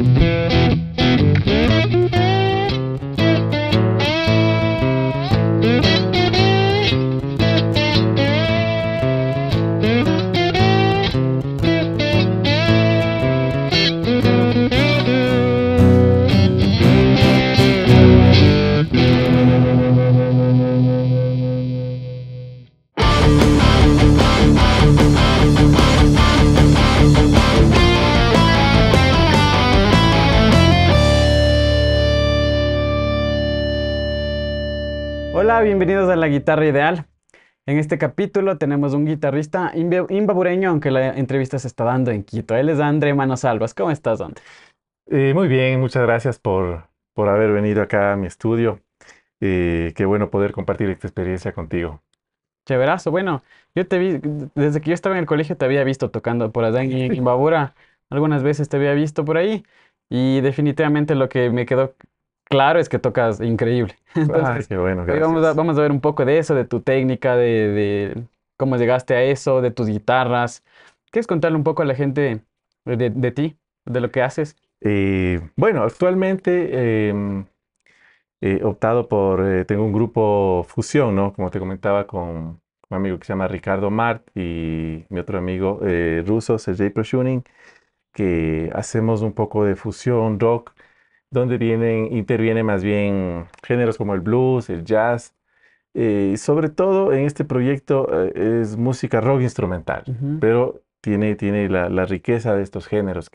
Hola, bienvenidos a La Guitarra Ideal. En este capítulo tenemos un guitarrista imbabureño, aunque la entrevista se está dando en Quito. Él es André Manosalvas. ¿Cómo estás, André? Muy bien, muchas gracias por haber venido acá a mi estudio. Qué bueno poder compartir esta experiencia contigo. Chéverazo. Bueno, yo te vi, desde que yo estaba en el colegio te había visto tocando por allá en Imbabura. Algunas veces te había visto por ahí y definitivamente lo que me quedó claro es que tocas increíble. Ay, Entonces, qué bueno, hoy gracias. vamos a ver un poco de eso, de tu técnica, de cómo llegaste a eso, de tus guitarras. ¿Quieres contarle un poco a la gente de ti, de lo que haces? Bueno, actualmente he optado tengo un grupo fusión, ¿no? Como te comentaba, con un amigo que se llama Ricardo Mart y mi otro amigo ruso, Sergei Proshunin, que hacemos un poco de fusión rock, donde interviene más bien géneros como el blues, el jazz. Sobre todo en este proyecto es música rock instrumental, Ujú. pero tiene la riqueza de estos géneros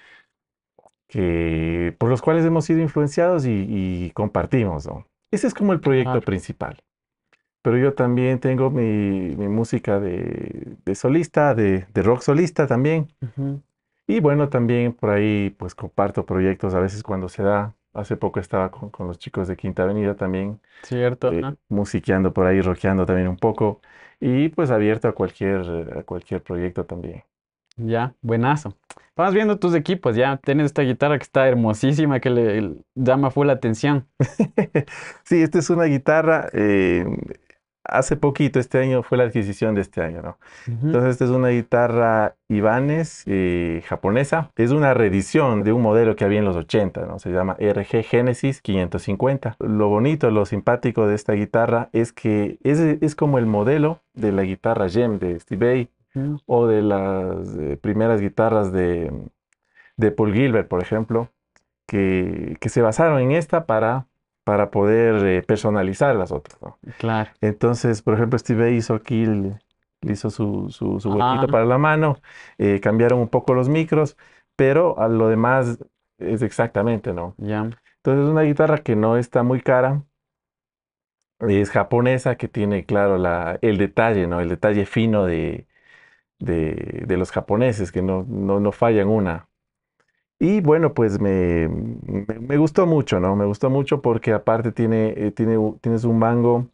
por los cuales hemos sido influenciados y compartimos, ¿no? Ese es como el proyecto Claro. principal. Pero yo también tengo mi música de solista, de rock solista también. Ujú. Y bueno, también por ahí pues comparto proyectos a veces cuando se da. Hace poco estaba con los chicos de Quinta Avenida también Cierto, ajá. musiqueando por ahí, rockeando también un poco y pues abierto a cualquier proyecto también. Ya, buenazo. Vamos viendo tus equipos, ya tienes esta guitarra que está hermosísima, que le llama full la atención. Sí, esta es una guitarra, hace poquito, este año fue la adquisición de este año, ¿no? Ujú. Entonces, esta es una guitarra Ibanez japonesa. Es una reedición de un modelo que había en los 80, ¿no? Se llama RG Genesis 550. Lo bonito, lo simpático de esta guitarra es que es como el modelo de la guitarra Gem de Steve Vai Ujú. o de las primeras guitarras de Paul Gilbert, por ejemplo, que se basaron en esta para poder personalizar las otras, ¿no? Claro. Entonces, por ejemplo, Steve Vai hizo aquí, le hizo su Ah, huequito para la mano, cambiaron un poco los micros, pero a lo demás es exactamente, ¿no? ya. Entonces, es una guitarra que no está muy cara, es japonesa, que tiene, claro, el detalle, ¿no? El detalle fino de los japoneses, que no fallan una. Y bueno, pues me gustó mucho, ¿no? Me gustó mucho porque aparte tienes un mango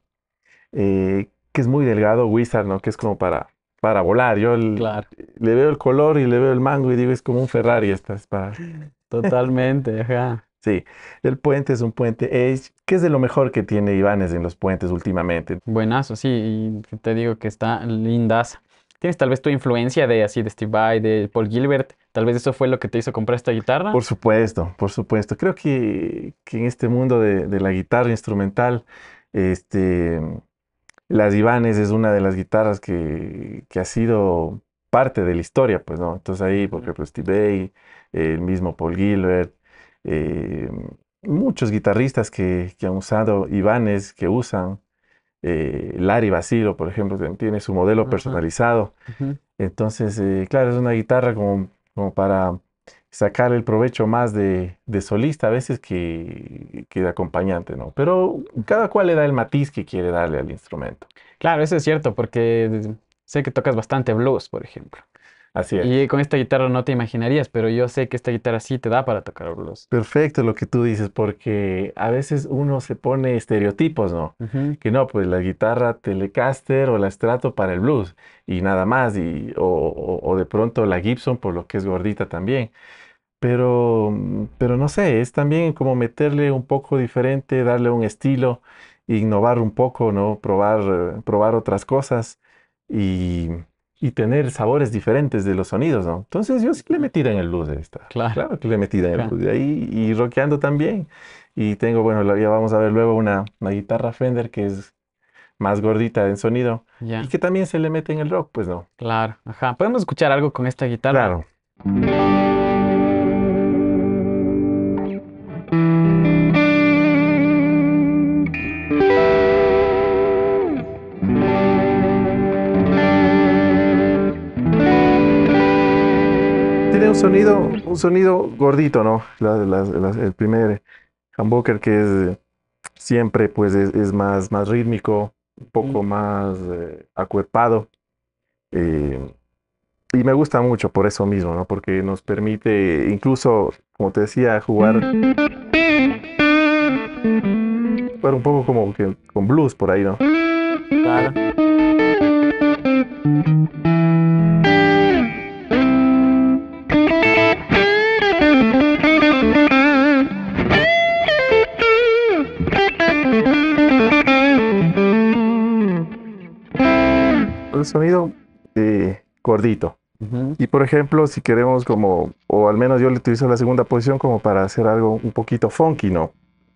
que es muy delgado, Wizard, ¿no? Que es como para volar. Claro, Le veo el color y le veo el mango y digo, es como un Ferrari esta es para... totalmente, ajá. Sí, el puente es un puente Edge, que es de lo mejor que tiene Ibanez en los puentes últimamente. Buenazo, sí, y te digo que está lindas. ¿Tienes tal vez tu influencia de así de Steve Vai, de Paul Gilbert? Tal vez eso fue lo que te hizo comprar esta guitarra. Por supuesto, por supuesto. Creo que en este mundo de la guitarra instrumental, este, las Ibanez es una de las guitarras que ha sido parte de la historia, pues, ¿no? Entonces ahí, por Ujú. ejemplo, Steve Vai, el mismo Paul Gilbert, eh, muchos guitarristas que han usado Ibanez, que usan, Larry Basilo, por ejemplo, también tiene su modelo Ajá. personalizado. Ujú. Entonces, claro, es una guitarra como para sacar el provecho más de solista a veces que de acompañante, ¿no? Pero cada cual le da el matiz que quiere darle al instrumento. Claro, eso es cierto, porque sé que tocas bastante blues, por ejemplo. Así Y es. con esta guitarra no te imaginarías, pero yo sé que esta guitarra sí te da para tocar blues. Perfecto lo que tú dices, porque a veces uno se pone estereotipos, ¿no? Ujú. Que no, pues la guitarra Telecaster o la Strato para el blues y nada más, o de pronto la Gibson por lo que es gordita también. Pero no sé, es también como meterle un poco diferente, darle un estilo, innovar un poco, ¿no? Probar otras cosas. y tener sabores diferentes de los sonidos, ¿no? Entonces yo sí le metí en el blues de esta. Claro. Claro que le metí en el Ajá. blues de ahí y rockeando también. Y tengo, bueno, ya vamos a ver luego una guitarra Fender que es más gordita en sonido y Ya, que también se le mete en el rock, pues no. claro. Ajá. ¿Podemos escuchar algo con esta guitarra? Claro. Tiene un sonido gordito, ¿no? El primer humbucker que es siempre pues es más rítmico, un Mm. poco más acuerpado. eh, y me gusta mucho por eso mismo, ¿no? Porque nos permite incluso, como te decía, jugar un poco como que con blues por ahí, ¿no? Claro. El sonido gordito. Ujú. Y por ejemplo, si queremos como, o al menos yo le utilizo la segunda posición como para hacer algo un poquito funky, ¿no?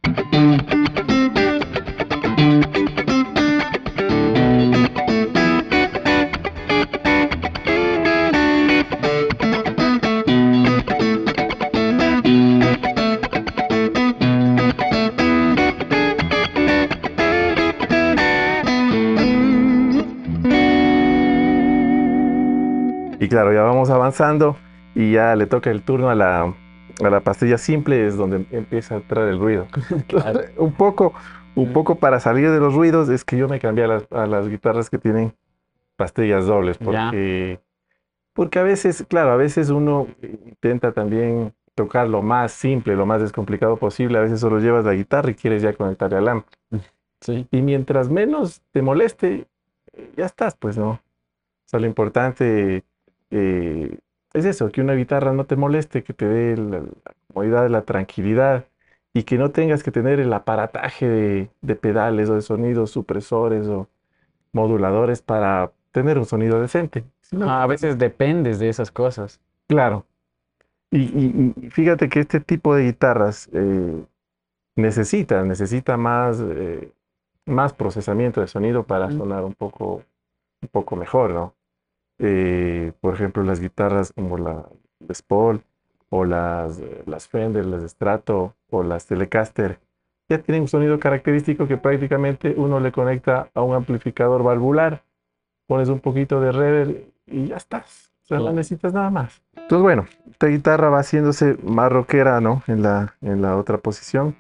Y claro, ya vamos avanzando y ya le toca el turno a la pastilla simple, es donde empieza a entrar el ruido. Claro. Un poco para salir de los ruidos es que yo me cambié a las guitarras que tienen pastillas dobles, Ya. porque a veces, claro, a veces uno intenta también tocar lo más simple, lo más descomplicado posible, a veces solo llevas la guitarra y quieres ya conectarle al amp. Sí. Y mientras menos te moleste, ya estás, pues, ¿no? O sea, lo importante eh, es eso, que una guitarra no te moleste, que te dé la comodidad, la tranquilidad y que no tengas que tener el aparataje de pedales o de sonidos, supresores o moduladores para tener un sonido decente. Sino, Ajá, a veces dependes de esas cosas. claro. Y fíjate que este tipo de guitarras necesita más procesamiento de sonido para Mm. sonar un poco mejor, ¿no? Por ejemplo, las guitarras como la Les Paul o las Fender, las Strato o las Telecaster ya tienen un sonido característico que prácticamente uno le conecta a un amplificador valvular, pones un poquito de reverb y ya estás. O sea, no Claro. necesitas nada más. Entonces, bueno, esta guitarra va haciéndose más rockera, ¿no? En la otra posición.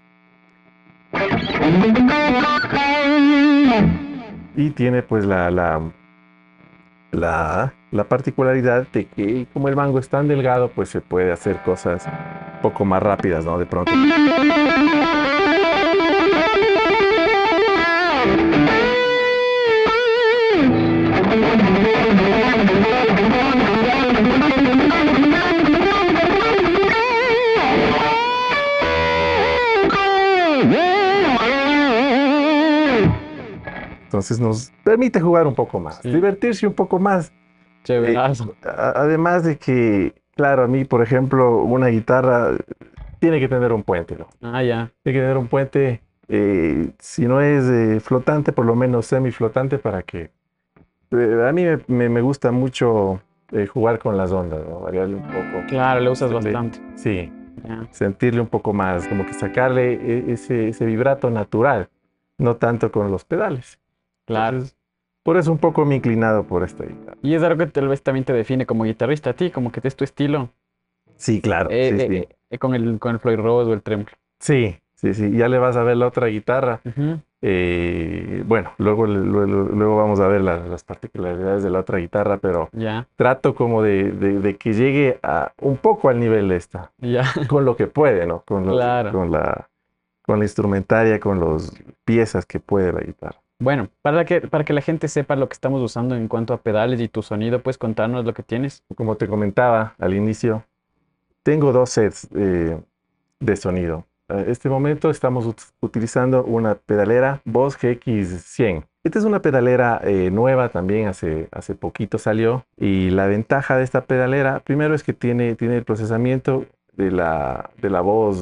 Y tiene pues la particularidad de que como el mango es tan delgado, pues se puede hacer cosas un poco más rápidas, ¿no? De pronto. Entonces nos permite jugar un poco más, Sí. divertirse un poco más. Eh, Chéverazo. Además de que, claro, a mí, por ejemplo, una guitarra tiene que tener un puente, ¿no? Ah, ya. Tiene que tener un puente, si no es flotante, por lo menos semiflotante, para que... a mí me gusta mucho jugar con las ondas, ¿no? Variarle un poco. Claro, le usas Hacerle- bastante. sí, Ya. sentirle un poco más, como que sacarle ese vibrato natural, no tanto con los pedales. Claro. Entonces, por eso un poco me he inclinado por esta guitarra. Y es algo que tal vez también te define como guitarrista a ti, como que es tu estilo. Sí, claro, sí, sí. Con el Floyd Rose o el tremolo. Sí, sí, sí. Ya le vas a ver la otra guitarra. Ujú. Bueno, luego vamos a ver las particularidades de la otra guitarra, pero Ya, trato como de que llegue un poco al nivel de esta, ya. con lo que puede, ¿no? Claro. Con la instrumentaria, con las piezas que puede la guitarra. Bueno, para que la gente sepa lo que estamos usando en cuanto a pedales y tu sonido, puedes contarnos lo que tienes. Como te comentaba al inicio, tengo dos sets de sonido. este momento estamos utilizando una pedalera Boss GX100. Esta es una pedalera nueva también, hace poquito salió. Y la ventaja de esta pedalera, primero es que tiene el procesamiento de la voz,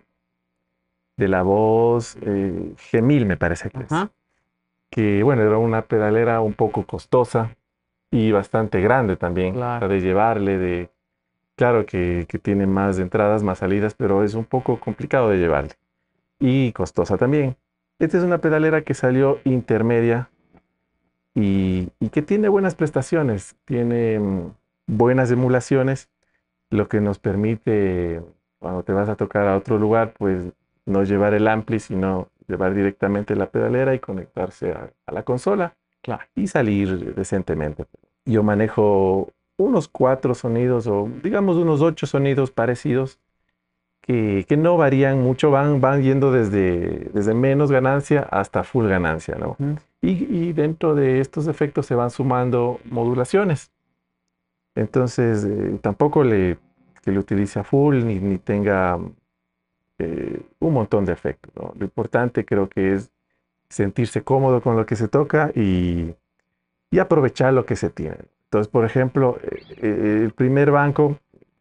G1000 me parece que es. Ajá. Que bueno, era una pedalera un poco costosa y bastante grande también, Claro. de llevarle, claro que tiene más entradas, más salidas, pero es un poco complicado de llevarle y costosa también. Esta es una pedalera que salió intermedia y que tiene buenas prestaciones, tiene buenas emulaciones, lo que nos permite, cuando te vas a tocar a otro lugar, pues no llevar el ampli, sino llevar directamente la pedalera y conectarse a la consola Claro. y salir decentemente. Yo manejo unos 4 sonidos o digamos unos 8 sonidos parecidos que no varían mucho, van yendo desde menos ganancia hasta full ganancia, ¿no? Ujú. Y dentro de estos efectos se van sumando modulaciones. Entonces, tampoco que le utilice a full ni tenga un montón de efectos, ¿no? Lo importante creo que es sentirse cómodo con lo que se toca y aprovechar lo que se tiene. Entonces, por ejemplo, el primer banco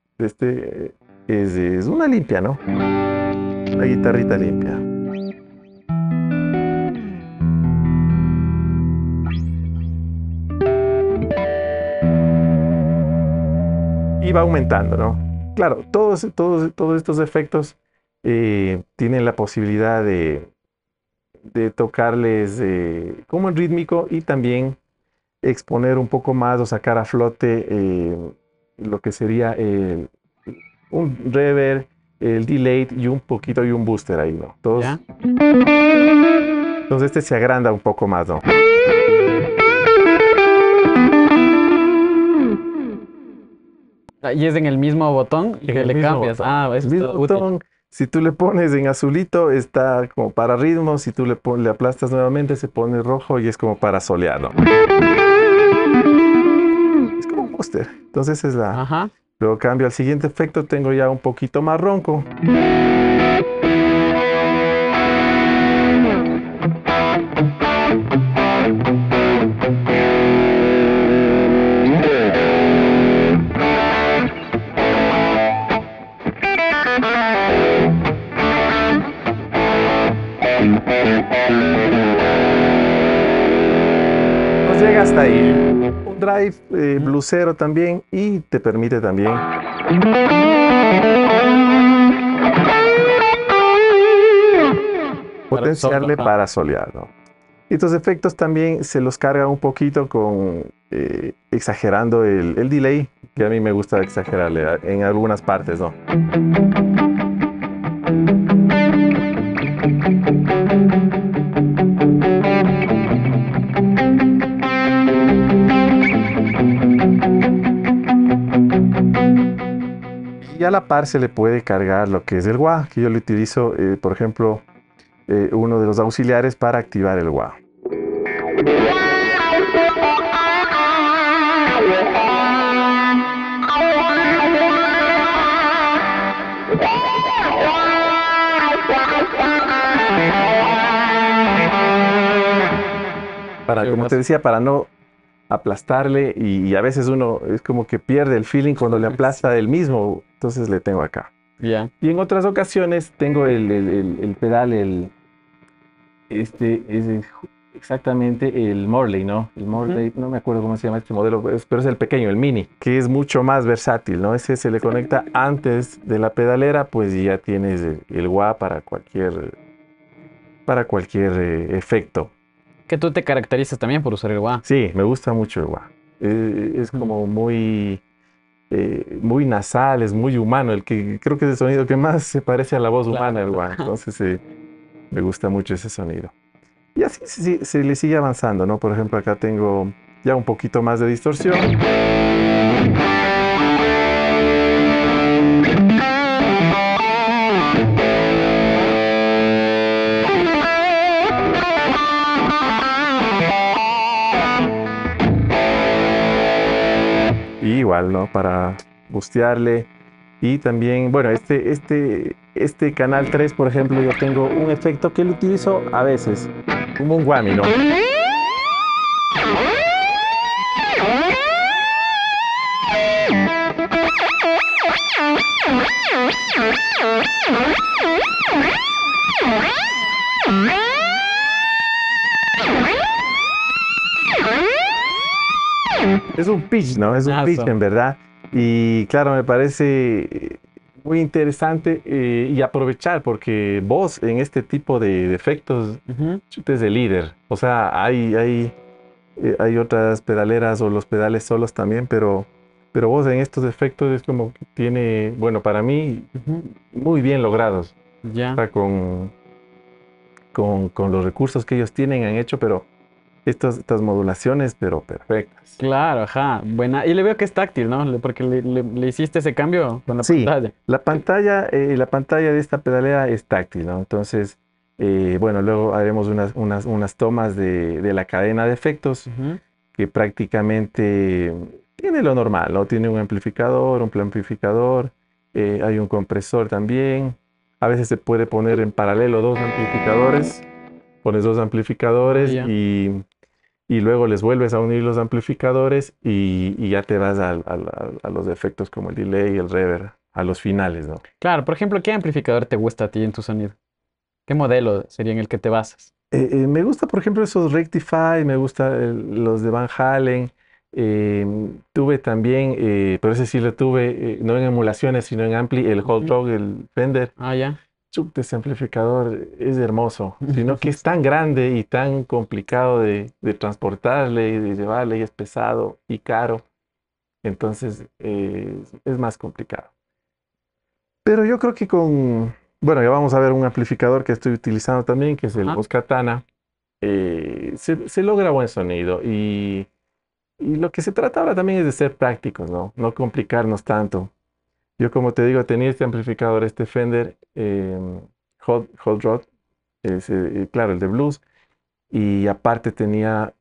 es una limpia, ¿no? Una guitarrita limpia. Y va aumentando, ¿no? Claro, todos estos efectos tienen la posibilidad de tocarles como en rítmico y también exponer un poco más o sacar a flote lo que sería un reverb, el delay y un poquito y un booster ahí, ¿no? ¿Ya? Entonces este se agranda un poco más, ¿no? Ah, y es en el mismo botón En que el le mismo cambias. botón. Ah, eso El mismo está útil. botón, si tú le pones en azulito, está como para ritmo. Si tú le aplastas nuevamente, se pone rojo y es como para solear, ¿no? Es como un booster. Entonces es la... Ajá. Luego cambio al siguiente efecto, tengo ya un poquito más ronco. Nos llega hasta ahí. Un drive bluesero también y te permite también potenciarle Ajá. para solear, ¿no? Y estos efectos también se los carga un poquito con exagerando el delay, que a mí me gusta exagerarle en algunas partes, ¿no? Y a la par se le puede cargar lo que es el wah, que yo lo utilizo, por ejemplo, uno de los auxiliares para activar el wah. Qué Como te hermoso. decía, para no aplastarle y a veces uno es como que pierde el feeling cuando le aplasta el mismo, entonces le tengo acá. Ya. Y en otras ocasiones tengo el pedal, es exactamente el Morley, ¿no? El Morley, no me acuerdo cómo se llama este modelo, pero es el pequeño, el mini, que es mucho más versátil, ¿no? Ese se le conecta antes de la pedalera, pues y ya tienes el wah para cualquier efecto. Que tú te caracterizas también por usar el wah. Sí, me gusta mucho el wah. Es como muy nasal, es muy humano, creo que es el sonido que más se parece a la voz Claro. humana, el wah. Entonces me gusta mucho ese sonido. Y así se le sigue avanzando, ¿no? Por ejemplo, acá tengo ya un poquito más de distorsión. Y igual, ¿no? Para bustearle. Y también, bueno, este canal 3, por ejemplo, yo tengo un efecto que lo utilizo a veces, como un whammy, ¿no? Es un pitch, ¿no? Es un pitch Aso. en verdad. Y claro, me parece muy interesante y aprovechar porque vos en este tipo de efectos, Ujú. chuta, es el líder. O sea, hay otras pedaleras o los pedales solos también, pero vos en estos efectos es como que tiene, bueno, para mí, Ujú. muy bien logrados. O Ya. sea, con los recursos que ellos tienen han hecho, pero estas modulaciones, pero perfectas. Claro, ajá. Buena. Y le veo que es táctil, ¿no? Porque le hiciste ese cambio con la Sí, pantalla. la pantalla de esta pedalera es táctil, ¿no? Entonces, bueno, luego haremos unas tomas de la cadena de efectos Ujú. que prácticamente tiene lo normal, ¿no? Tiene un preamplificador, hay un compresor también. A veces se puede poner en paralelo dos amplificadores, pones dos Ah, amplificadores ya. y luego les vuelves a unir los amplificadores y ya te vas a los efectos como el delay, el reverb, a los finales, ¿no? Claro, por ejemplo, ¿qué amplificador te gusta a ti en tu sonido? ¿Qué modelo sería en el que te basas? Me gusta, por ejemplo, esos Rectify, me gusta los de Van Halen. Tuve también, pero ese sí lo tuve, no en emulaciones, sino en ampli, el Hot Ujú. Dog, el Fender. Ah, ya. Ese amplificador es hermoso, sino que es tan grande y tan complicado de transportarle y de llevarle, y es pesado y caro. Entonces es más complicado. Pero yo creo que bueno, ya vamos a ver un amplificador que estoy utilizando también, que es el Ajá. Boss Katana. Se logra buen sonido y lo que se trata ahora también es de ser prácticos, ¿no? No complicarnos tanto. Yo, como te digo, tenía este amplificador, este Fender Hot Rod, claro, el de blues, y aparte tenía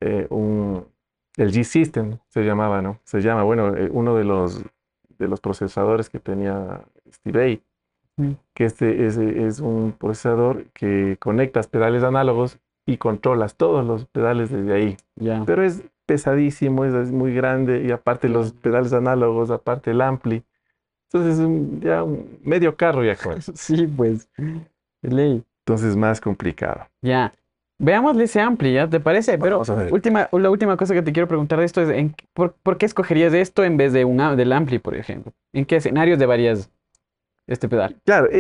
el G-System, se llamaba, ¿no? Se llama, bueno, uno de los procesadores que tenía Steve Vai, Mm. que es un procesador que conectas pedales análogos y controlas todos los pedales desde ahí. Ya. Pero es pesadísimo, es muy grande y aparte los pedales análogos, aparte el ampli. Entonces es ya un medio carro ya con eso. Sí, pues. De ley. Entonces más complicado. Ya. Veámosle ese ampli, ¿ya? ¿Te parece? Pero Vamos a ver. la última cosa que te quiero preguntar de esto es ¿por qué escogerías esto en vez de del ampli, por ejemplo? ¿En qué escenarios llevarías este pedal? Claro,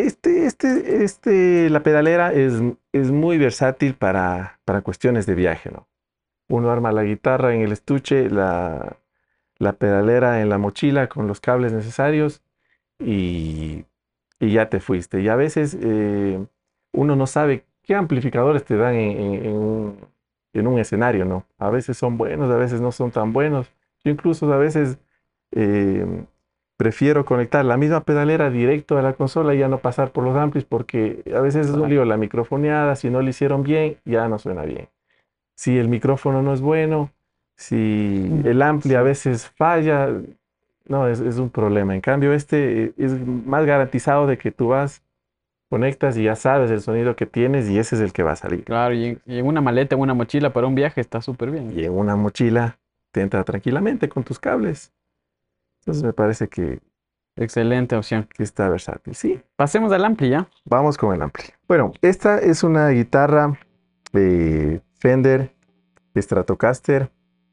la pedalera es muy versátil para cuestiones de viaje, ¿no? Uno arma la guitarra en el estuche, la pedalera en la mochila con los cables necesarios y, y ya te fuiste. Y a veces uno no sabe qué amplificadores te dan en un escenario, ¿no? A veces son buenos, a veces no son tan buenos. Yo incluso a veces eh, prefiero conectar la misma pedalera directo a la consola y ya no pasar por los amplis porque a veces es un Claro. lío la microfoneada, si no lo hicieron bien, ya no suena bien. Si el micrófono no es bueno, si el ampli a Sí. veces falla, no, es un problema. En cambio, este es más garantizado de que tú vas, conectas y ya sabes el sonido que tienes y ese es el que va a salir. Claro, y en una maleta, en una mochila para un viaje está súper bien. Y en una mochila te entra tranquilamente con tus cables. Entonces me parece Excelente opción. que está versátil. Sí, Pasemos al ampli, ¿ya? vamos con el ampli. Bueno, esta es una guitarra Fender Stratocaster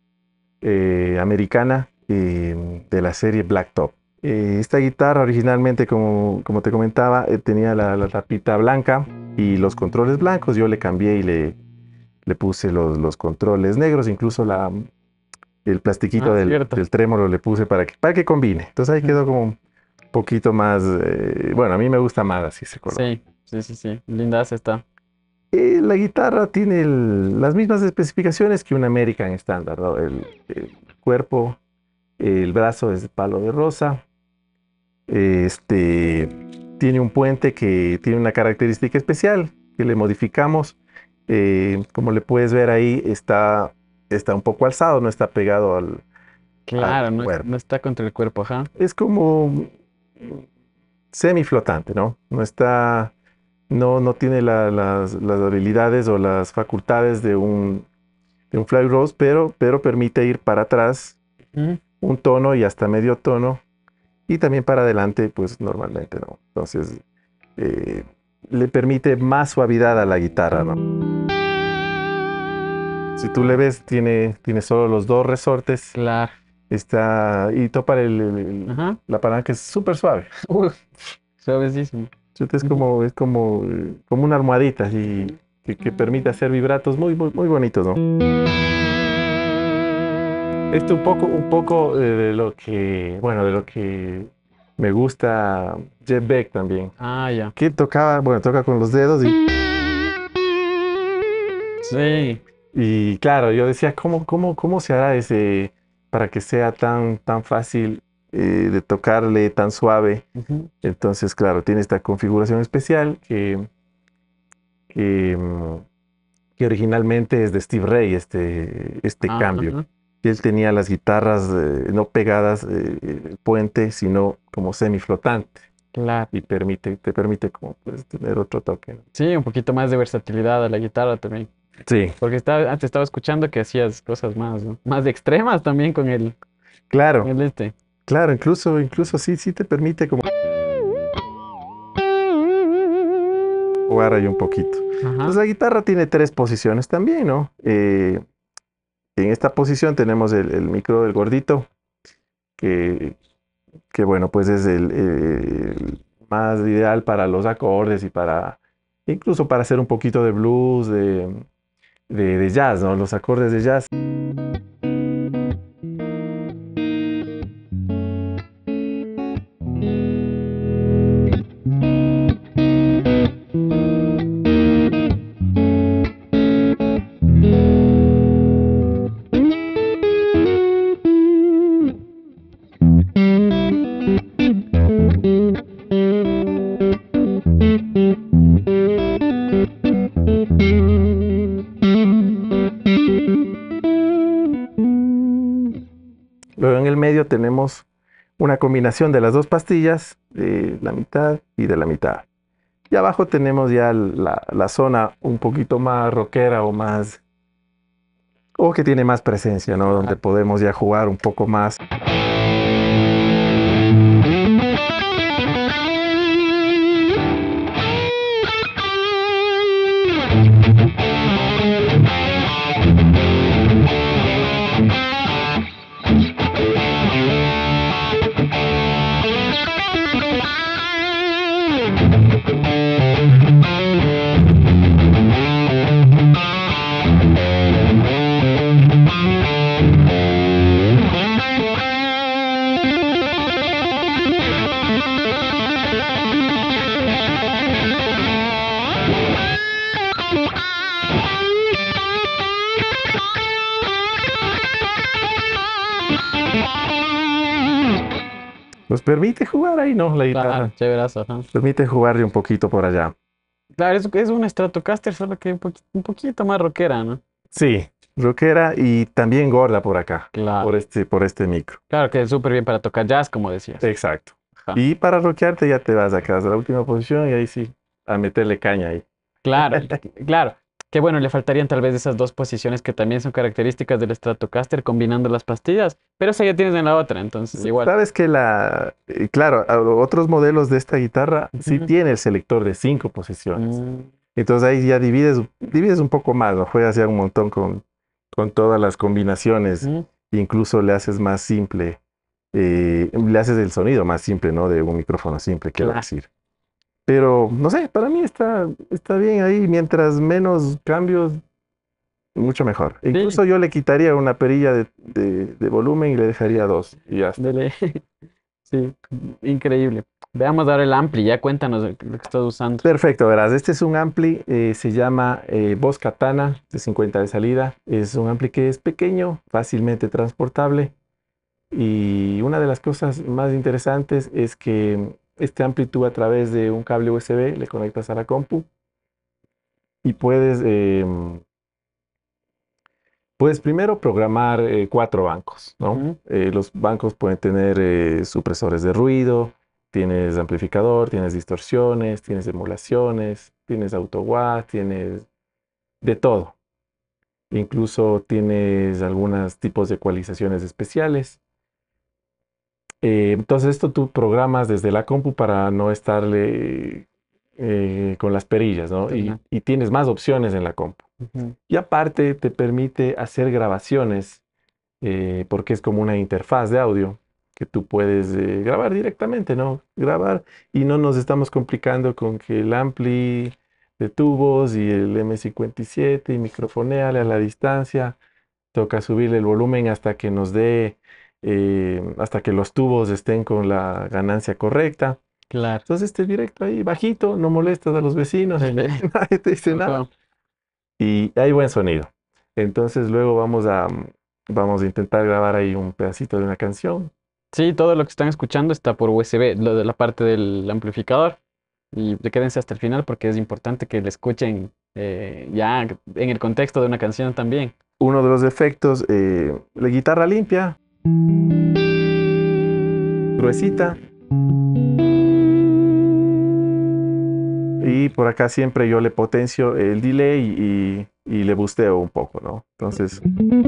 americana de la serie Blacktop. Esta guitarra originalmente, como te comentaba, tenía la tapita blanca y los controles blancos. Yo le cambié y le puse los controles negros, incluso el plastiquito Ah, cierto. del trémolo le puse para que combine. Entonces ahí Ujú. quedó como un poquito más, bueno, a mí me gusta más así ese color. Sí, sí, sí, sí. Lindas está. La guitarra tiene las mismas especificaciones que un American estándar, ¿no? El cuerpo, el brazo es de palo de rosa. Este tiene un puente que tiene una característica especial que le modificamos. Como le puedes ver ahí, está un poco alzado, no está pegado al Claro, no, cuerpo. no está contra el cuerpo, ajá. Es como, semiflotante, ¿no? No tiene las habilidades o las facultades de un Fly Rose, pero permite ir para atrás Ujú. un tono y hasta medio tono, y también para adelante, pues normalmente, ¿no? Entonces, eh, le permite más suavidad a la guitarra, ¿no? Si tú le ves, tiene solo los dos resortes, Claro. y topa Ajá. la palanca es súper suave. Uy, suavecísimo. Chuta, Ujú. es como una almohadita así, que permite hacer vibratos muy bonitos, ¿no? Esto un poco de lo que, bueno, de lo que me gusta Jeff Beck también. Ah, ya. Que tocaba, bueno, toca con los dedos Sí. y claro, yo decía, ¿cómo se hará ese para que sea tan fácil de tocarle, tan suave? Ujú. Entonces, claro, tiene esta configuración especial que, mm, que originalmente es de Steve Ray, este Ah, cambio. ajá. Él tenía las guitarras no pegadas, puente, sino como semiflotante Claro. y te permite como pues, tener otro toque, ¿no? Sí, un poquito más de versatilidad a la guitarra también. Sí, Porque antes estaba escuchando que hacías cosas más, ¿no? Más extremas también con claro, el este. claro, incluso sí te permite como jugar ahí un poquito. Entonces Ajá. la guitarra tiene tres posiciones también, ¿no? En esta posición tenemos el micro, el gordito, que, que bueno, pues es el más ideal para los acordes y incluso para hacer un poquito de blues, de jazz, ¿no? Los acordes de jazz. Luego en el medio tenemos una combinación de las dos pastillas, de la mitad y de la mitad. Y abajo tenemos ya la zona un poquito más rockera o que tiene más presencia, ¿no? Donde Claro. podemos ya jugar un poco más. Nos permite jugar ahí, ¿no? La Claro, guitarra. chéverazo, ajá. Permite jugarle un poquito por allá. Claro, es un Stratocaster, solo que un poquito más rockera, ¿no? Sí, rockera y también gorda por acá, Claro. por este micro. Claro que es súper bien para tocar jazz, como decías. Exacto. Ajá. Y para rockearte ya te vas acá a la última posición y ahí sí, a meterle caña ahí. Claro, claro. Que bueno, le faltarían tal vez esas dos posiciones que también son características del Stratocaster combinando las pastillas, pero esa ya tienes en la otra, entonces igual. Sabes que claro, otros modelos de esta guitarra sí Ujú. tiene el selector de 5 posiciones. Mm, Entonces ahí ya divides un poco más, ¿no? Juegas ya un montón con todas las combinaciones. ujú. Incluso le haces más simple, le haces el sonido más simple, ¿no? De un micrófono simple, quiero Claro. decir. Pero no sé, para mí está bien ahí. Mientras menos cambios, mucho mejor. Sí, Incluso yo le quitaría una perilla de volumen y le dejaría dos y ya está. dele. Sí, increíble. Veamos ahora el ampli, ya cuéntanos lo que estás usando. Perfecto, verás. Este es un ampli, se llama Boss Katana de 50 de salida. Es un ampli que es pequeño, fácilmente transportable. Y una de las cosas más interesantes es que este ampli tú a través de un cable USB le conectas a la compu y puedes primero programar 4 bancos, ¿no? Ujú. Los bancos pueden tener supresores de ruido, tienes amplificador, tienes distorsiones, tienes emulaciones, tienes auto-wah, tienes de todo. Incluso tienes algunos tipos de ecualizaciones especiales. Entonces esto tú programas desde la compu para no estarle con las perillas, ¿no? Ajá. Y tienes más opciones en la compu. Ujú. Y aparte te permite hacer grabaciones porque es como una interfaz de audio que tú puedes grabar directamente, ¿no? Grabar y no nos estamos complicando con que el ampli de tubos y el M57 y microfonéale a la distancia, toca subirle el volumen hasta que nos dé, hasta que los tubos estén con la ganancia correcta. Claro. Entonces esté directo ahí, bajito, no molestas a los vecinos, nadie te dice nada Ojo. y hay buen sonido. Entonces luego vamos a intentar grabar ahí un pedacito de una canción. Sí, todo lo que están escuchando está por USB, lo de la parte del amplificador. Y quédense hasta el final porque es importante que le escuchen ya en el contexto de una canción también. Uno de los efectos, la guitarra limpia, gruesita. Y por acá siempre yo le potencio el delay y le busteo un poco, ¿no? Entonces,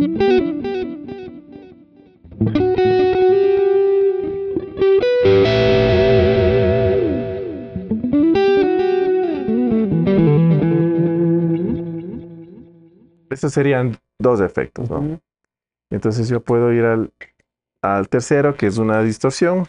estos serían dos efectos, ¿no? Ujú. Entonces yo puedo ir al tercero, que es una distorsión.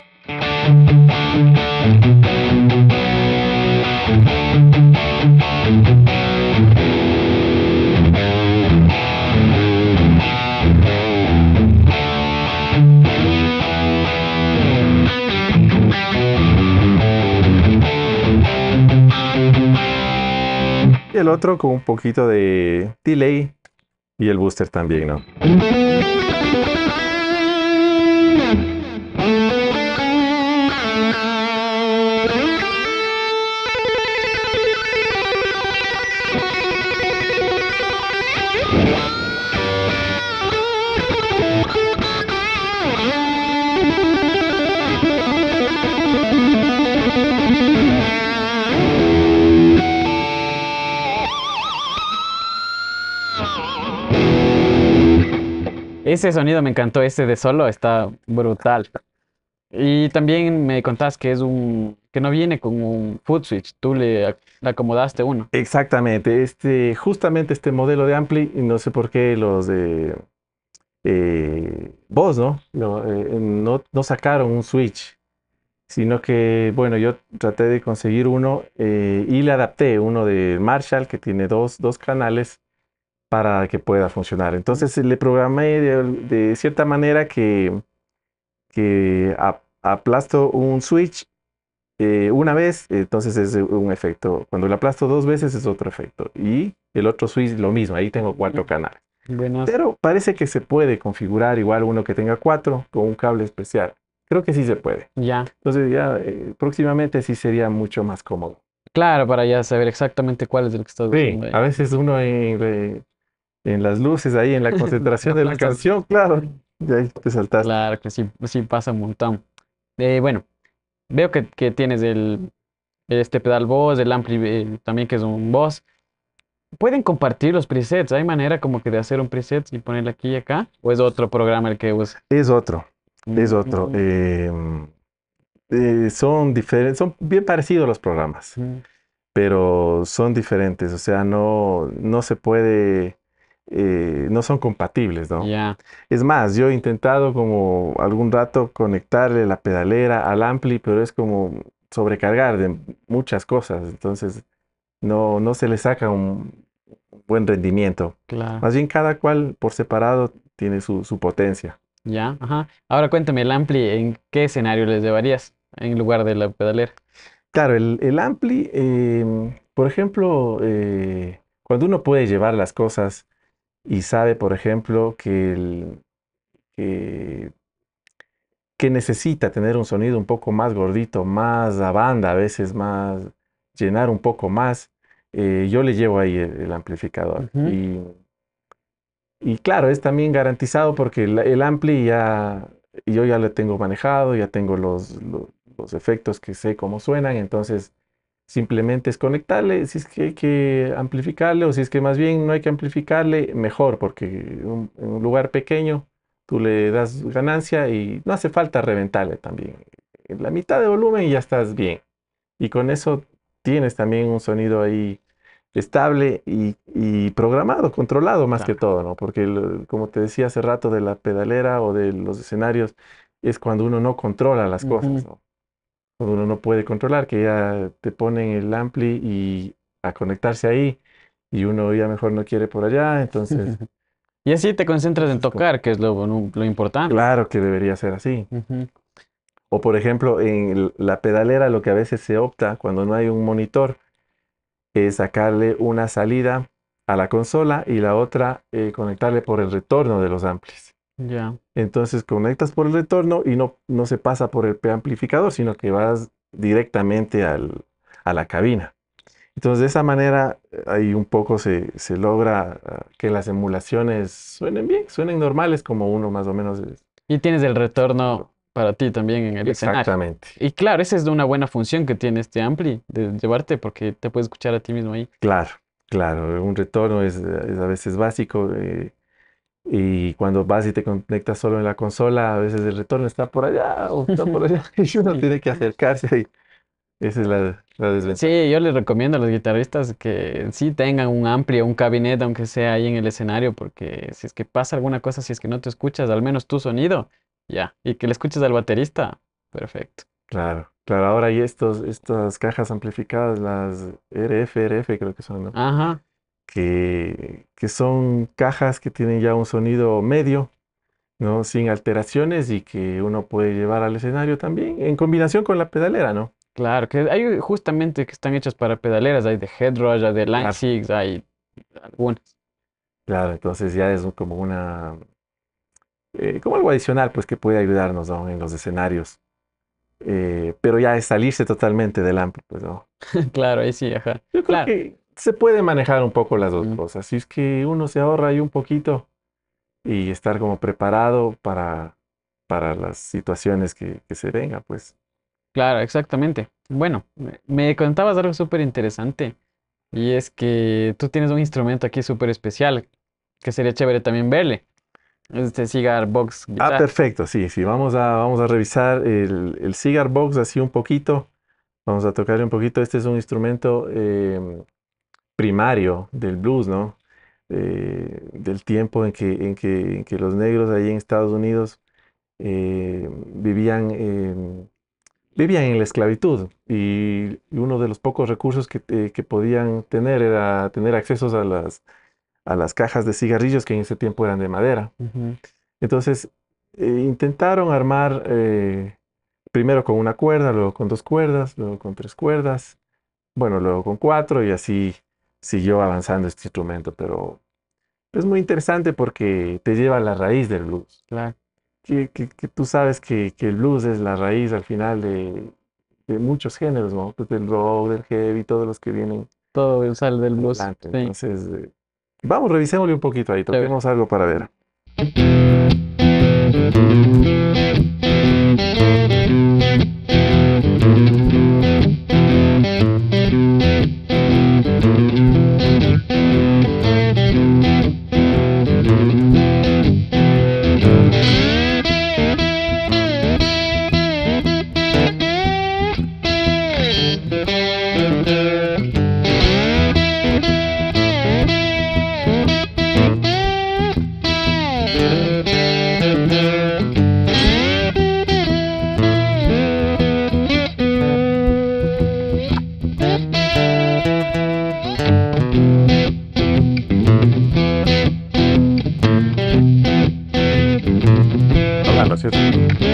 Y el otro con un poquito de delay y el booster también, ¿no? Ese sonido me encantó, ese de solo está brutal. Y también me contabas que que no viene con un foot switch, tú le acomodaste uno. Exactamente, justamente este modelo de Ampli, y no sé por qué los de Boss, ¿no? No sacaron un switch, sino que, bueno, yo traté de conseguir uno y le adapté uno de Marshall que tiene dos canales para que pueda funcionar. Entonces le programé de cierta manera que aplasto un switch una vez, entonces es un efecto. Cuando lo aplasto dos veces es otro efecto. Y el otro switch lo mismo, ahí tengo cuatro canales. Buenas. Pero parece que se puede configurar igual uno que tenga cuatro con un cable especial. Creo que sí se puede. Ya, Entonces ya próximamente sí sería mucho más cómodo. claro, para ya saber exactamente cuál es el que estás Sí, usando a ahí. veces uno en las luces ahí, en la concentración Te de la pasas. canción, claro, y ahí te saltaste. Claro que sí, sí pasa un montón. Bueno, veo que tienes este pedal Boss, el ampli también que es un Boss. ¿Pueden compartir los presets? ¿Hay manera como que de hacer un preset y ponerle aquí y acá? ¿O es otro programa el que usa? Es otro, es otro. Mm, Son diferentes, son bien parecidos los programas, mm, pero son diferentes, o sea, no se puede, no son compatibles, ¿no? ya, Es más, yo he intentado como algún rato conectarle la pedalera al ampli, pero es como sobrecargar de muchas cosas, entonces no se le saca un buen rendimiento. claro, Más bien cada cual por separado tiene su potencia. ya, ajá. Ahora cuéntame, el ampli, ¿en qué escenario les llevarías en lugar de la pedalera? Claro, el ampli, por ejemplo, cuando uno puede llevar las cosas y sabe, por ejemplo, que, que necesita tener un sonido un poco más gordito, más a banda, a veces más, llenar un poco más, yo le llevo ahí el amplificador. Ujú. Y claro, es también garantizado porque el ampli ya, yo ya lo tengo manejado, ya tengo los efectos que sé cómo suenan, entonces simplemente es conectarle, si es que hay que amplificarle o si es que más bien no hay que amplificarle, mejor, porque en un lugar pequeño tú le das ganancia y no hace falta reventarle también. En la mitad de volumen y ya estás bien. Y con eso tienes también un sonido ahí estable y programado, controlado más que Claro. todo, ¿no? Porque como te decía hace rato de la pedalera o de los escenarios, es cuando uno no controla las cosas, Ujú. ¿no? Cuando uno no puede controlar, que ya te ponen el ampli y a conectarse ahí y uno ya mejor no quiere por allá, entonces, Y así te concentras en entonces tocar, que es lo importante. claro que debería ser así. Ujú. O por ejemplo, en la pedalera lo que a veces se opta cuando no hay un monitor es sacarle una salida a la consola y la otra conectarle por el retorno de los amplis. Ya. Entonces conectas por el retorno y no se pasa por el preamplificador, sino que vas directamente a la cabina. Entonces de esa manera ahí un poco se logra que las emulaciones suenen bien, suenen normales como uno más o menos es. Y tienes el retorno para ti también en el escenario. Exactamente. Y claro, esa es una buena función que tiene este ampli, de llevarte, porque te puedes escuchar a ti mismo ahí. Claro, claro. Un retorno es a veces básico. Y cuando vas y te conectas solo en la consola, a veces el retorno está por allá o está por allá y uno Sí. tiene que acercarse y esa es la desventaja. Sí, yo les recomiendo a los guitarristas que sí tengan un ampli o un cabinet, aunque sea ahí en el escenario, porque si es que pasa alguna cosa, si es que no te escuchas, al menos tu sonido, ya. Y que le escuches al baterista, perfecto. Claro, claro. Ahora hay estas cajas amplificadas, las RF creo que son, ¿no? Ajá, Que son cajas que tienen ya un sonido medio, ¿no? Sin alteraciones y que uno puede llevar al escenario también en combinación con la pedalera, ¿no? claro, que hay justamente que están hechas para pedaleras, hay de Headrush, hay de Line Claro, 6, hay algunas. claro. Entonces ya es como como algo adicional, pues que puede ayudarnos, ¿no? En los escenarios. Pero ya es salirse totalmente del ampli, pues, ¿no? Claro, ahí sí, ajá. Yo creo Claro. que se puede manejar un poco las dos Mm. cosas. Si es que uno se ahorra ahí un poquito y estar como preparado para las situaciones que se vengan, pues. Claro, exactamente. Bueno, me contabas algo súper interesante y es que tú tienes un instrumento aquí súper especial que sería chévere también verle. Este Cigar Box Ah, Guitar. perfecto, sí, sí, vamos a revisar el Cigar Box así un poquito. Vamos a tocar un poquito. Este es un instrumento primario del blues, ¿no? Del tiempo en que los negros ahí en Estados Unidos vivían, vivían en la esclavitud y uno de los pocos recursos que podían tener era tener accesos a las cajas de cigarrillos que en ese tiempo eran de madera. Ujú. Entonces, intentaron armar primero con una cuerda, luego con dos cuerdas, luego con tres cuerdas, bueno, luego con cuatro y así siguió avanzando este instrumento, pero es muy interesante porque te lleva a la raíz del blues. Claro, Que tú sabes que el blues es la raíz al final de muchos géneros, ¿no? Pues del rock, del heavy, todos los que vienen todo sale del blues. adelante. Sí, Entonces, vamos, revisémosle un poquito ahí, chévere. toquemos algo para ver. Hola, ¿no es cierto?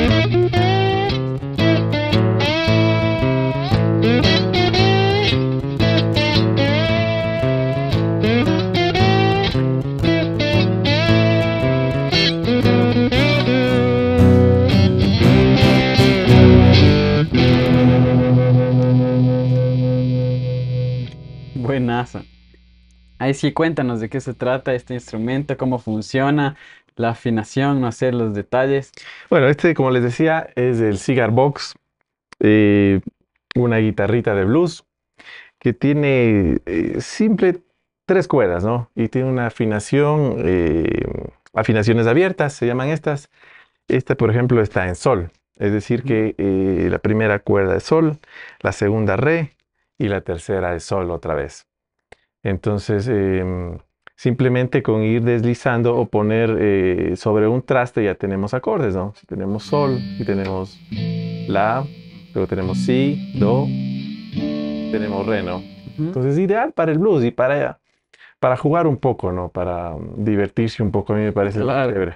Buenazo. Ahí sí, cuéntanos de qué se trata este instrumento, cómo funciona, la afinación, no sé, los detalles. Bueno, este, como les decía, es el Cigar Box. eh, una guitarrita de blues que tiene simple tres cuerdas, ¿no? Y tiene una afinación, afinaciones abiertas, se llaman estas. Esta, por ejemplo, está en sol. Es decir, Ujú. que la primera cuerda es sol, la segunda re y la tercera es sol otra vez. Entonces, simplemente con ir deslizando o poner sobre un traste ya tenemos acordes, ¿no? Si tenemos sol y tenemos la, luego tenemos si, do, tenemos re, ¿no? Ujú. Entonces, ideal para el blues y para jugar un poco, ¿no? Para divertirse un poco, a mí me parece Claro. chévere.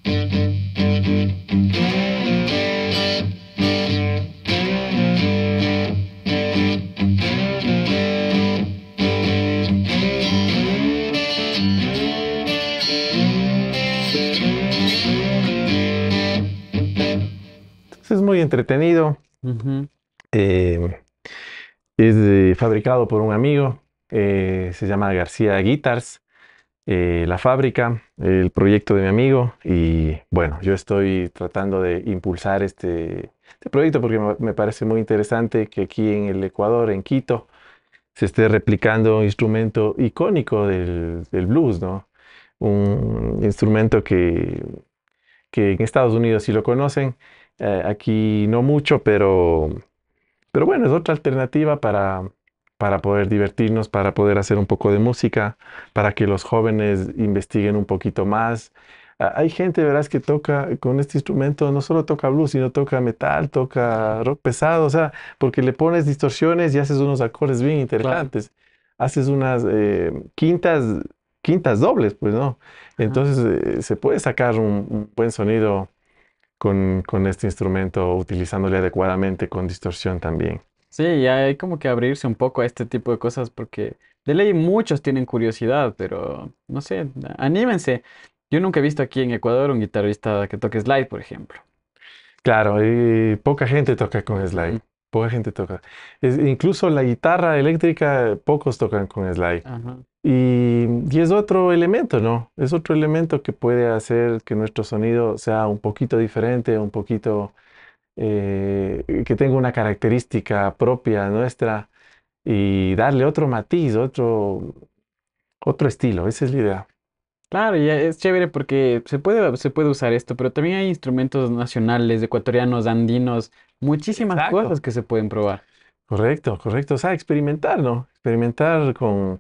Entonces, es muy entretenido. Ujú. eh, es fabricado por un amigo, se llama García Guitars, la fábrica, el proyecto de mi amigo. Y bueno, yo estoy tratando de impulsar este proyecto porque me parece muy interesante que aquí en el Ecuador, en Quito, se esté replicando un instrumento icónico del blues, ¿no? Un instrumento que en Estados Unidos sí lo conocen, aquí no mucho, pero bueno, es otra alternativa para poder divertirnos, para poder hacer un poco de música, para que los jóvenes investiguen un poquito más. Hay gente, verás, que toca con este instrumento, no solo toca blues, sino toca metal, toca rock pesado, o sea, porque le pones distorsiones y haces unos acordes bien Claro. interesantes. Haces unas quintas dobles, pues, ¿no? Ajá. Entonces, se puede sacar un buen sonido con este instrumento, utilizándole adecuadamente con distorsión también. Sí, y hay como que abrirse un poco a este tipo de cosas porque de ley muchos tienen curiosidad, pero no sé, anímense. Yo nunca he visto aquí en Ecuador un guitarrista que toque slide, por ejemplo. Claro, poca gente toca con slide. Ujú. Poca gente toca. Incluso la guitarra eléctrica, pocos tocan con slide. Ajá. Y es otro elemento, ¿no? Es otro elemento que puede hacer que nuestro sonido sea un poquito diferente, un poquito, que tenga una característica propia nuestra y darle otro matiz, otro estilo. Esa es la idea. Claro, y es chévere porque se puede usar esto, pero también hay instrumentos nacionales, ecuatorianos, andinos, muchísimas Exacto. cosas que se pueden probar. Correcto, correcto. O sea, experimentar, ¿no? Experimentar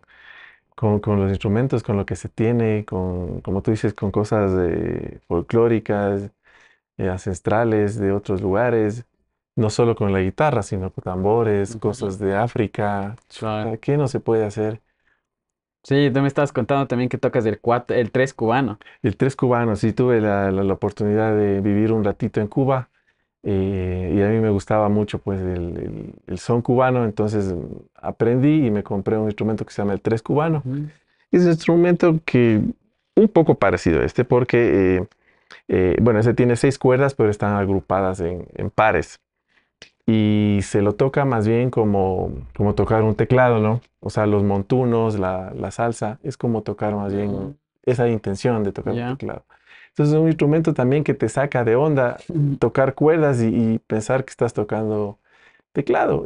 con los instrumentos, con lo que se tiene, como tú dices, con cosas folclóricas, ancestrales de otros lugares, no solo con la guitarra, sino con tambores, Ujú. cosas de África. Claro. Chuta, ¿qué no se puede hacer? Sí, tú me estabas contando también que tocas el tres cubano. El tres cubano, sí tuve la oportunidad de vivir un ratito en Cuba y a mí me gustaba mucho pues el son cubano, entonces aprendí y me compré un instrumento que se llama el tres cubano. Ujú. Es un instrumento que un poco parecido a este porque bueno, ese tiene seis cuerdas, pero están agrupadas en pares. Y se lo toca más bien como tocar un teclado, ¿no? O sea, los montunos, la salsa, es como tocar más bien Mm. esa intención de tocar un Ya. teclado. Entonces es un instrumento también que te saca de onda tocar cuerdas y pensar que estás tocando teclado.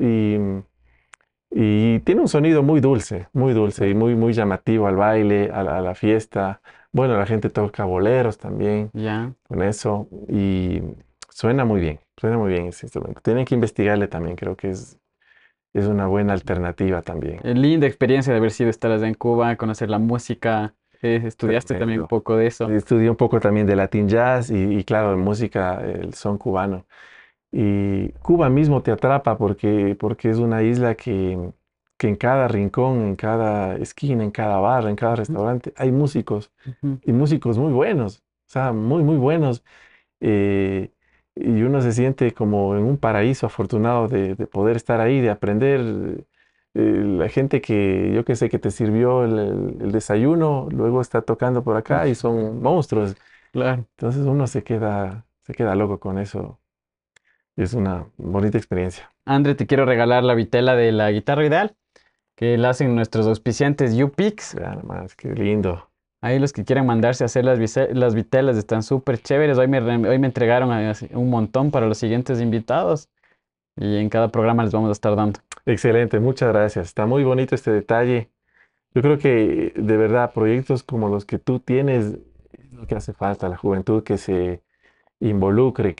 Y tiene un sonido muy dulce y muy llamativo al baile, a la fiesta. Bueno, la gente toca boleros también Ya. con eso y suena muy bien ese instrumento. Tienen que investigarle también, creo que es una buena alternativa también. Linda experiencia de haber sido estar allá en Cuba, conocer la música. Estudiaste también un Tremendo. poco de eso. Estudié un poco también de Latin Jazz y claro, música, el son cubano. Y Cuba mismo te atrapa porque es una isla que en cada rincón, en cada esquina, en cada bar, en cada Ujú. restaurante, hay músicos Ujú. y músicos muy buenos, o sea, muy buenos. eh, y uno se siente como en un paraíso afortunado de poder estar ahí, de aprender. La gente que, yo que sé, que te sirvió el desayuno, luego está tocando por acá y son monstruos. Claro. Entonces uno se queda loco con eso. Es una bonita experiencia. André, te quiero regalar la vitela de la guitarra ideal, que la hacen nuestros auspiciantes UPix. Vean nomás, qué lindo. Ahí los que quieran mandarse a hacer las vitelas están súper chéveres. Hoy me entregaron un montón para los siguientes invitados. y en cada programa les vamos a estar dando. Excelente, muchas gracias. Está muy bonito este detalle. Yo creo que de verdad proyectos como los que tú tienes es lo que hace falta a la juventud que se involucre,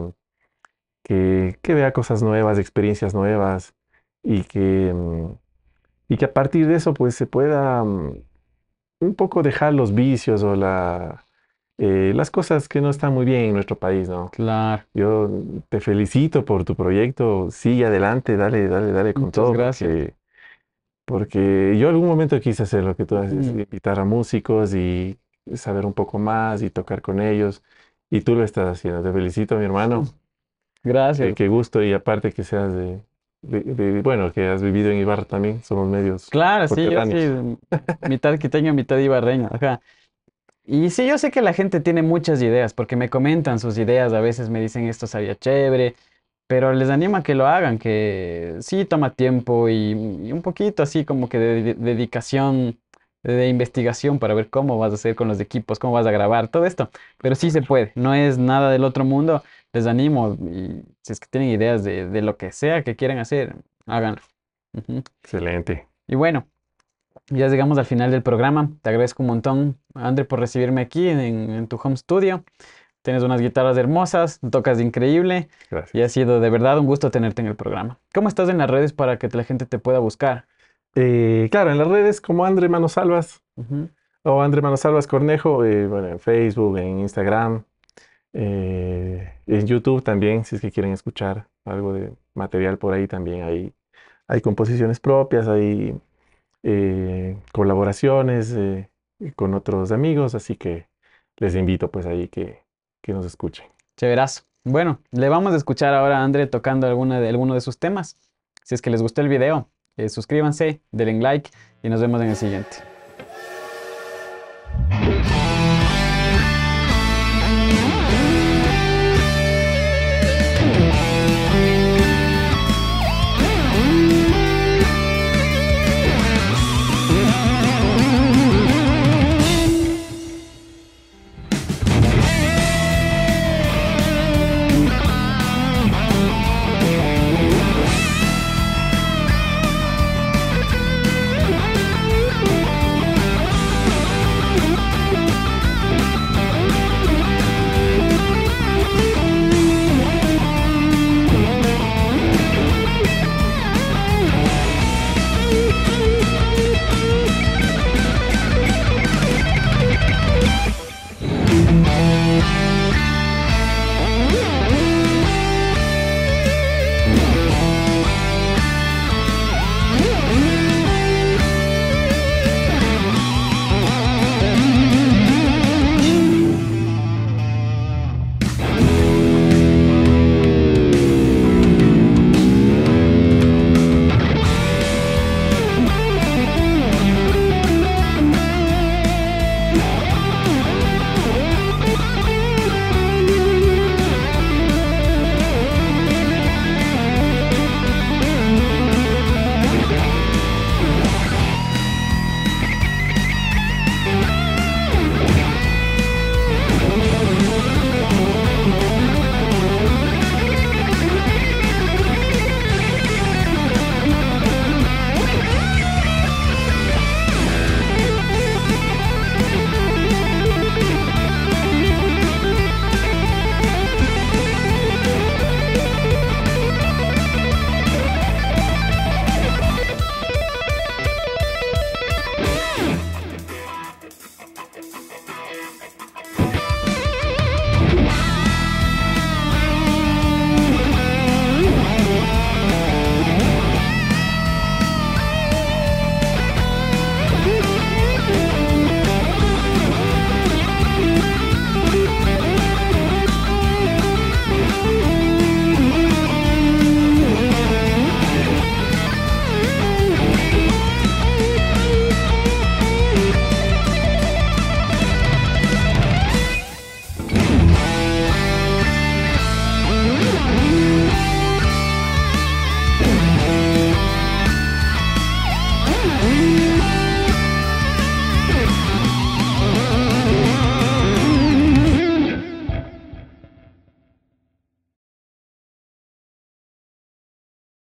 que vea cosas nuevas, experiencias nuevas y y que a partir de eso pues se pueda un poco dejar los vicios o las cosas que no están muy bien en nuestro país, ¿no? Claro, Yo te felicito por tu proyecto. Sigue adelante, dale, dale, dale con muchas todo, gracias. porque yo algún momento quise hacer lo que tú haces, Mm, invitar a músicos y saber un poco más y tocar con ellos. Y tú lo estás haciendo. Te felicito, mi hermano. gracias. Qué gusto. Y aparte que seas bueno, que has vivido en Ibarra también. Somos medios Claro, sí, yo sí, coterráneos. mitad quiteño, mitad ibarreño, ajá. Y sí, yo sé que la gente tiene muchas ideas, porque me comentan sus ideas, a veces me dicen esto sería chévere, pero les animo a que lo hagan, que sí toma tiempo y un poquito así como que de dedicación, de investigación para ver cómo vas a hacer con los equipos, cómo vas a grabar, todo esto. Pero sí se puede, no es nada del otro mundo. Les animo y si es que tienen ideas de lo que sea que quieran hacer, háganlo. Ujú. Excelente. Y bueno. Ya llegamos al final del programa. Te agradezco un montón, André, por recibirme aquí en tu home studio. Tienes unas guitarras hermosas, tocas increíble y ha Gracias. sido de verdad un gusto tenerte en el programa. ¿Cómo estás en las redes para que la gente te pueda buscar? Claro, en las redes como André Manosalvas Ujú. o André Manosalvas Cornejo, bueno, en Facebook, en Instagram, en YouTube también, si es que quieren escuchar algo de material por ahí también. Hay composiciones propias, hay colaboraciones con otros amigos, así que les invito pues ahí que nos escuchen. Chéverazo. Bueno, le vamos a escuchar ahora a André tocando alguno de sus temas. Si es que les gustó el video, suscríbanse, denle like y nos vemos en el siguiente.